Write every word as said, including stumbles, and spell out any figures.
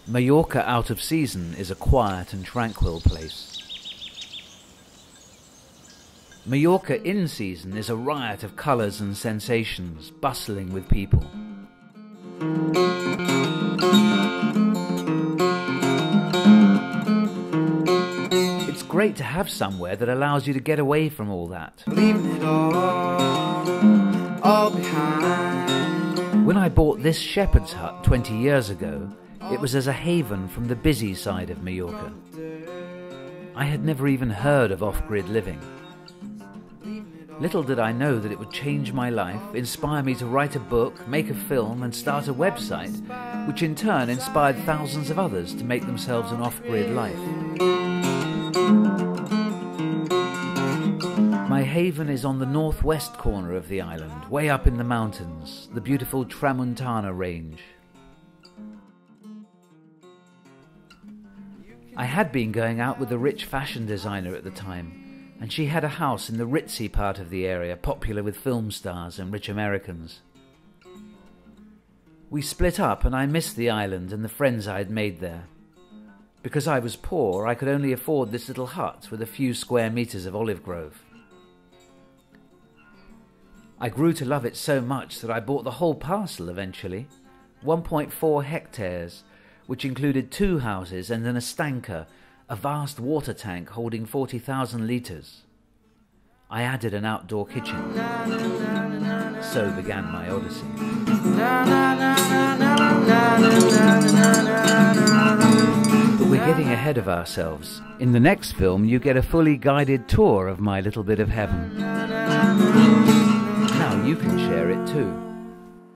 Mallorca out of season is a quiet and tranquil place. Mallorca in season is a riot of colours and sensations, bustling with people. It's great to have somewhere that allows you to get away from all that. Leaving it all, all behind. When I bought this shepherd's hut twenty years ago, it was as a haven from the busy side of Mallorca. I had never even heard of off-grid living. Little did I know that it would change my life, inspire me to write a book, make a film and start a website, which in turn inspired thousands of others to make themselves an off-grid life. My haven is on the northwest corner of the island, way up in the mountains, the beautiful Tramuntana range. I had been going out with a rich fashion designer at the time, and she had a house in the ritzy part of the area, popular with film stars and rich Americans. We split up and I missed the island and the friends I had made there. Because I was poor, I could only afford this little hut with a few square metres of olive grove. I grew to love it so much that I bought the whole parcel eventually, one point four hectares, which included two houses and an estanca, a vast water tank holding forty thousand litres. I added an outdoor kitchen. So began my odyssey. But we're getting ahead of ourselves. In the next film, you get a fully guided tour of my little bit of heaven. Now you can share it too.